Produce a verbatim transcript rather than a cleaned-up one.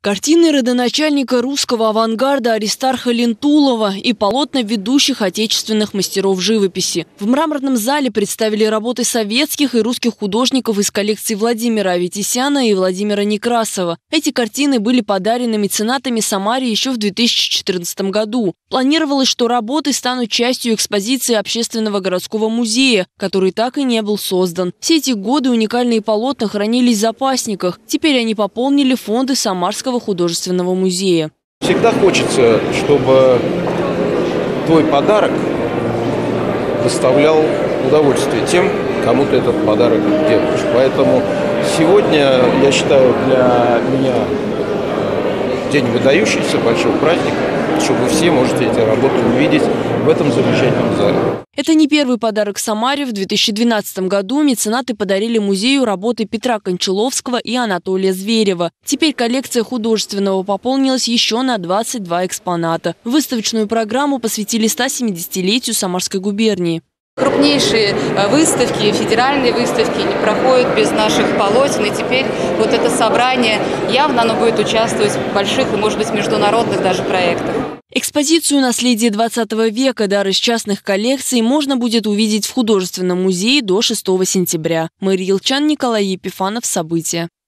Картины родоначальника русского авангарда Аристарха Лентулова и полотна ведущих отечественных мастеров живописи. В мраморном зале представили работы советских и русских художников из коллекций Владимира Аветисяна и Владимира Некрасова. Эти картины были подарены меценатами Самаре еще в две тысячи четырнадцатом году. Планировалось, что работы станут частью экспозиции Общественного городского музея, который так и не был создан. Все эти годы уникальные полотна хранились в запасниках. Теперь они пополнили фонды Самарского художественного музея. Всегда хочется, чтобы твой подарок доставлял удовольствие тем, кому ты этот подарок делаешь. Поэтому сегодня, я считаю, для меня день выдающийся, большой праздник, что вы все можете эти работы увидеть в этом замечательном зале. Это не первый подарок Самаре. В две тысячи двенадцатом году меценаты подарили музею работы Петра Кончаловского и Анатолия Зверева. Теперь коллекция художественного пополнилась еще на двадцать два экспоната. Выставочную программу посвятили стосемидесятилетию Самарской губернии. Крупнейшие выставки, федеральные выставки не проходят без наших полотен. И теперь вот это собрание явно оно будет участвовать в больших и, может быть, международных даже проектах. Экспозицию «Наследие двадцатого века. Дар из частных коллекций» можно будет увидеть в художественном музее до шестого сентября. Мария Елчан, Николай Епифанов. События.